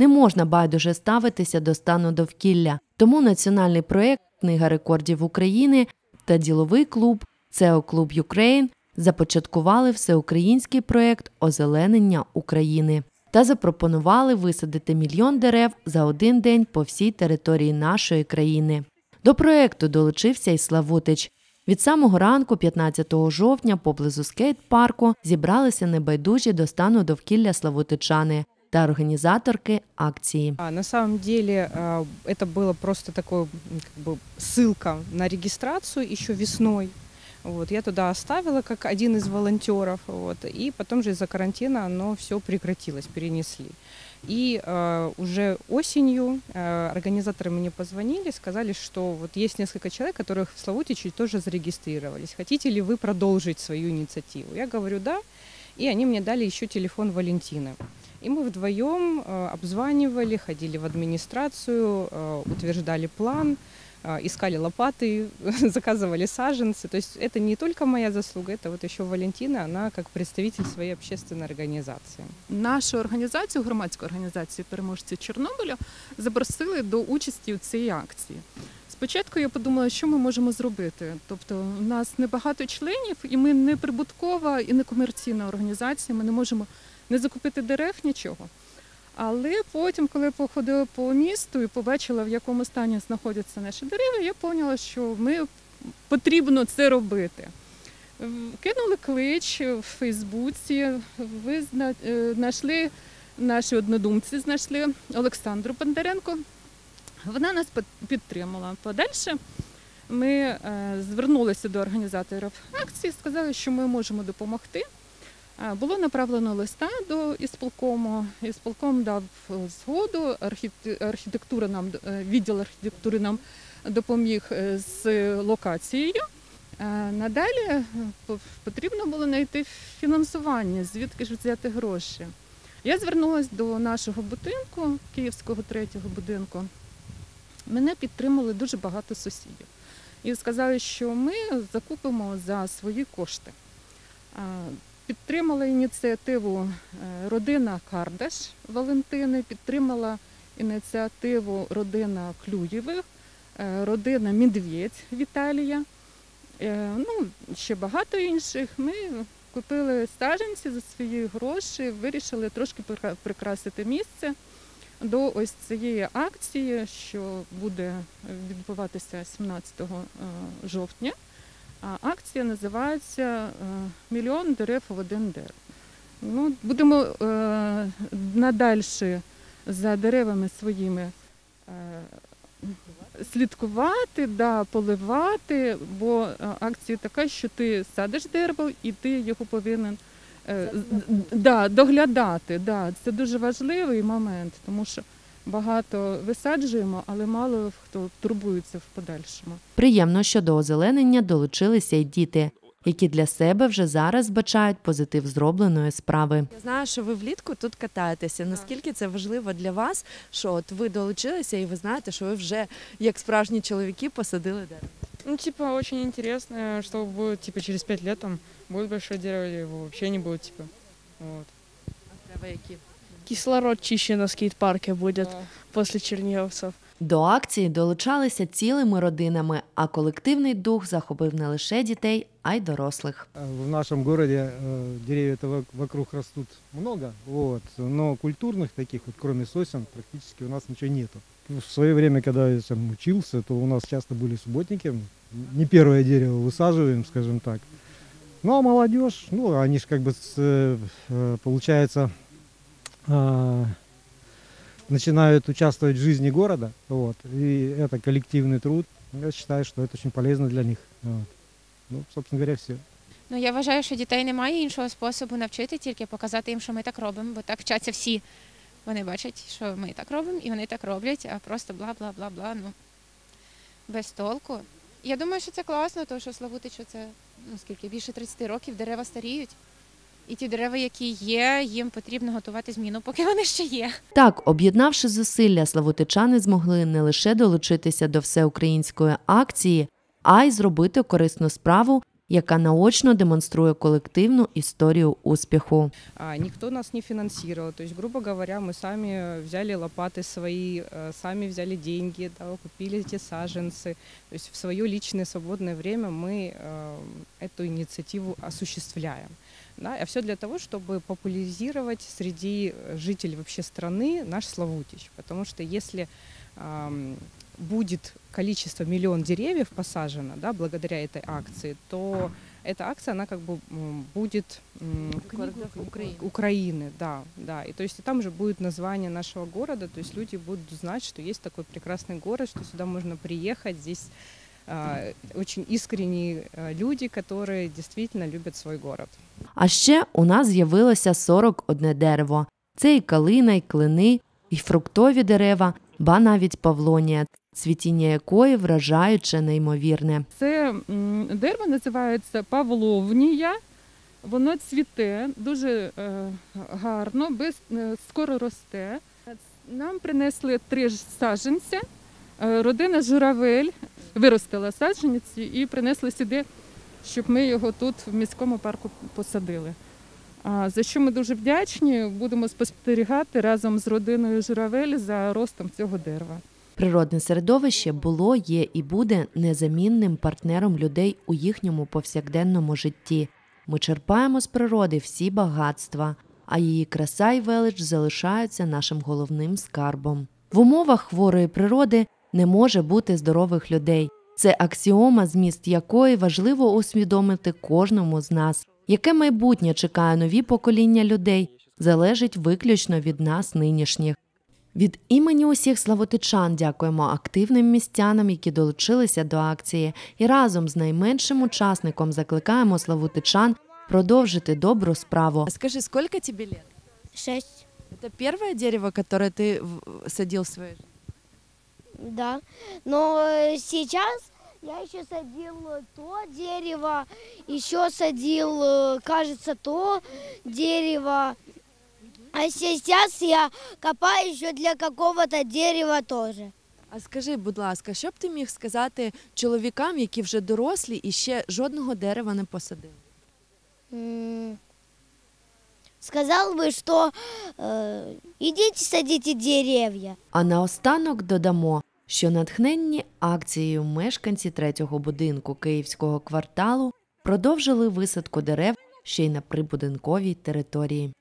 Не можна байдуже ставитися до стану довкілля. Тому національний проєкт «Книга рекордів України» та діловий клуб «CEO Club Ukraine» започаткували всеукраїнський проєкт «Озеленення України» та запропонували висадити 1 мільйон дерев за один день по всій території нашої країни. До проєкту долучився і Славутич. Від самого ранку, 15 жовтня, поблизу скейт-парку зібралися небайдужі до стану довкілля славутичани та організаторки акції. На самом деле это было просто такое, ссылка на регистрацию еще весной. Вот, я туда оставила как один из волонтеров, вот, и потом же из-за карантина оно все прекратилось, перенесли. И уже осенью организаторы мне позвонили, сказали, что вот есть несколько человек, которых в Славутиче тоже зарегистрировались. Хотите ли вы продолжить свою инициативу? Я говорю да, и они мне дали еще телефон Валентины. И мы вдвоем обзванивали, ходили в администрацию, утверждали план, искали лопаты, заказывали саженцы. То есть это не только моя заслуга, это вот еще Валентина, она как представитель своей общественной организации. Нашу організацію, громадську організацію «Переможці Чорнобиля» запросили до участі у цій акції. Спочатку я подумала, що ми можемо зробити. Тобто у нас небагато членів, і ми не прибуткова і не комерційна організація, ми не можемо не закупити дерев, нічого. Але потім, коли я походила по місту і побачила, в якому стані знаходяться наші дерева, я зрозуміла, що потрібно це робити. Кинули клич в Фейсбуці, знайшли, наші однодумці знайшли Олександру Бондаренко. Вона нас підтримала. Подальше ми звернулися до організаторів акції, сказали, що ми можемо допомогти. Було направлено листа до ісполкому. Ісполком дав згоду, відділ архітектури нам допоміг з локацією. Надалі потрібно було знайти фінансування, звідки ж взяти гроші. Я звернулася до нашого будинку, Київського 3-го будинку. Мене підтримали дуже багато сусідів. І сказали, що ми закупимо за свої кошти. Підтримала ініціативу родина Кардаш Валентини, підтримала ініціативу родина Клюєвих, родина Медведь Віталія, ще багато інших. Ми купили саджанці за свої гроші, вирішили трошки прикрасити місце до ось цієї акції, що буде відбуватися 17 жовтня. Акція називається «Мільйон дерев в один день». Будемо надальше за деревами своїми слідкувати, поливати, бо акція така, що ти садиш дерево і ти його повинен доглядати. Це дуже важливий момент, тому що багато висаджуємо, але мало хто турбується в подальшому. Приємно, що до озеленення долучилися й діти, які для себе вже зараз бачають позитив зробленої справи. Я знаю, що ви влітку тут катаєтеся. Наскільки це важливо для вас, що от ви долучилися і ви знаєте, що ви вже, як справжні чоловіки, посадили дерево? Очень интересно, что будет, через 5 лет там будет большое дерево, или его вообще не будет, вот. А дерева які? Кислород чище на скейт-парке будет после Черниговцев. До акції долучалися цілими родинами, а колективний дух захопив не лише дітей, а й дорослих. В нашем городе деревья вокруг растут много, но культурных таких, кроме сосен, практически у нас ничего нету. В свое время, когда я учился, то у нас часто были субботники, не первое дерево высаживаем, скажем так. Ну а молодежь, они же получается, начинают участвовать в жизни города, и это коллективный труд. Я считаю, что это очень полезно для них. Собственно говоря, все. Я вважаю, що дітей немає іншого способу навчити, тільки показати їм, що ми так робимо, бо так вчаться всі. Вони бачать, що ми так робимо, і вони так роблять, а просто бла-бла-бла-бла, без толку. Я думаю, що це класно, тому що Славутичу це, більше 30 років, дерева старіють. І ті дерева, які є, їм потрібно готувати зміну, поки вони ще є. Так, об'єднавши зусилля, славутичани змогли не лише долучитися до всеукраїнської акції, а й зробити корисну справу, яка наочно демонструє колективну історію успіху. Никто нас не финансировал. То есть, грубо говоря, мы сами взяли лопаты свои, сами взяли деньги, да, купили эти саженцы. То есть в свое личное свободное время мы эту инициативу осуществляем. Да, а все для того, чтобы популяризировать среди жителей вообще страны наш Славутич. Потому что если будет количество 1 миллион деревьев посажено, да, благодаря этой акции, то эта акция, она как бы будет Украины, да. И то есть и там же будет название нашего города, то есть люди будут знать, что есть такой прекрасный город, что сюда можно приехать, здесь очень искренние люди, которые действительно любят свой город. А ще у нас з'явилося 41 дерево. Це і калина, і клини, і фруктові дерева, ба навіть павлонія, цвітіння якої вражаюче неймовірне. Це дерево називається павловнія. Воно цвіте дуже гарно, скоро росте. Нам принесли 3 саджанця. Родина Журавель виростила саджанці і принесли сюди, щоб ми його тут в міському парку посадили. За що ми дуже вдячні, будемо спостерігати разом з родиною Журавель за ростом цього дерева. Природне середовище було, є і буде незамінним партнером людей у їхньому повсякденному житті. Ми черпаємо з природи всі багатства, а її краса й велич залишаються нашим головним скарбом. В умовах хворої природи не може бути здорових людей. Це аксіома, зміст якої важливо усвідомити кожному з нас. Яке майбутнє чекає нові покоління людей, залежить виключно від нас нинішніх. Від імені усіх славутичан дякуємо активним містянам, які долучилися до акції, і разом з найменшим учасником закликаємо славутичан продовжити добру справу. Скажи, сколько тебе лет? 6. Это первое дерево, которое ты садил в своей жизни? Да. Но сейчас я еще садил то дерево, еще садил, кажется, то дерево. А сейчас я копаю еще для какого-то дерева тоже. А скажи, будь ласка, що б ти міг сказати чоловікам, які вже дорослі і ще жодного дерева не посадили? Сказал бы, что идите садите деревья. А наостанок додамо, що натхненні акцією мешканці 3-го будинку Київського кварталу продовжили висадку дерев ще й на прибудинковій території.